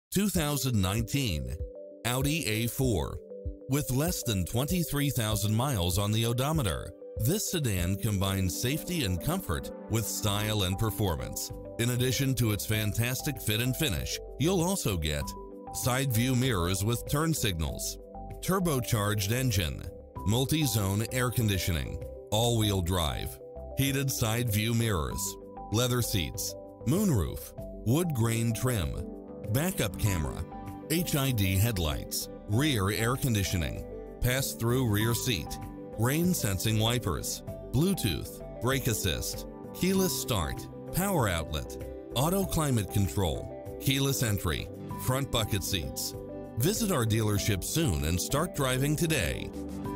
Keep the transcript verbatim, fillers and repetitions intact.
two thousand nineteen Audi A four. With less than twenty-three thousand miles on the odometer, this sedan combines safety and comfort with style and performance. In addition to its fantastic fit and finish, you'll also get side view mirrors with turn signals, turbocharged engine, multi-zone air conditioning, all-wheel drive, heated side view mirrors, leather seats, moonroof, wood grain trim, backup camera, H I D headlights, rear air conditioning, pass-through rear seat, rain-sensing wipers, Bluetooth, brake assist, keyless start, power outlet, auto climate control, keyless entry, front bucket seats. Visit our dealership soon and start driving today.